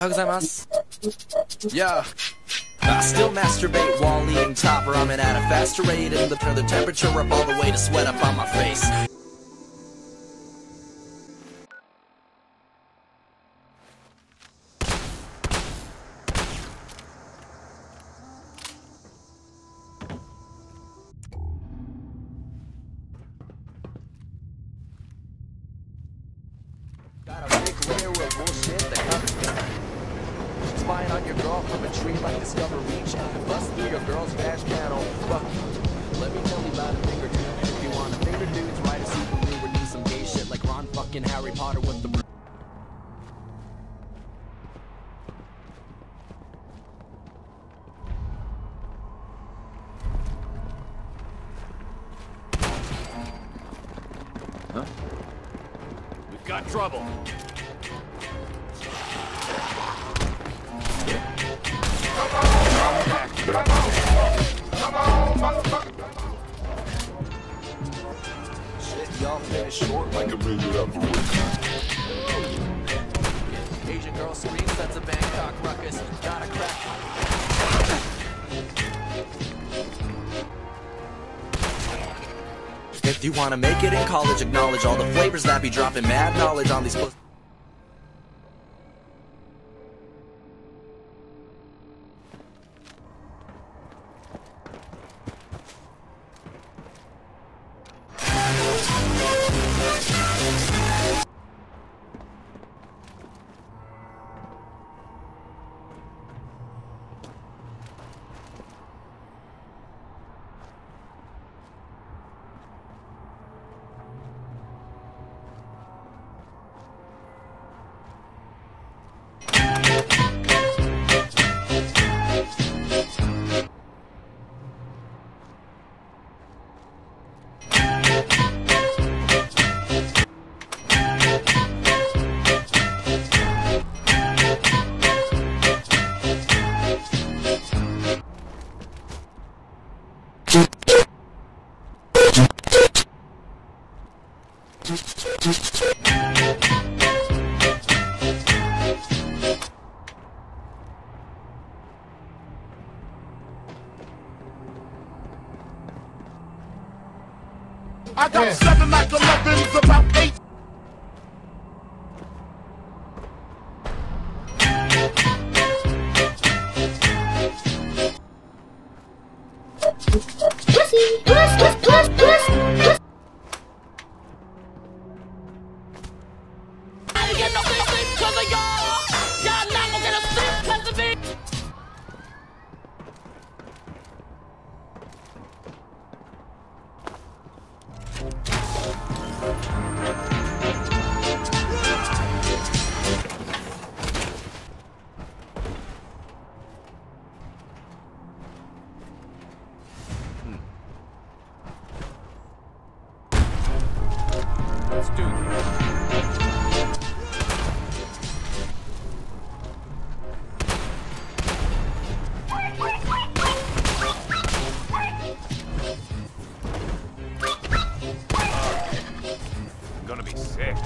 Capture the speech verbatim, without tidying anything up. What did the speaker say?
Yeah. I still masturbate while eating top ramen at a faster rate, and the, turn the temperature up all the way to sweat up on my face. Got a big layer of bullshit that covers me. Spying on your girl from a tree like Discover Reach. Bust through your girl's vag channel. Fuck you. Let me tell you about a thing or two. If you want a finger dudes, write a Supa or do some gay shit like Ron fucking Harry Potter with the. Huh? We've got trouble. Shit, y'all finish short like a million afterwards. Asian girl screams, that's a Bangkok ruckus. Gotta crack. If you wanna make it in college, acknowledge all the flavors that be dropping mad knowledge on these posts. I got yeah. seven like elevens, about eight. Pussy, puss, puss, puss, puss, puss. I didn't get no sleep because of y'all. Y'all not gonna get a sleep because of me. Let's do this. I'm gonna be sick.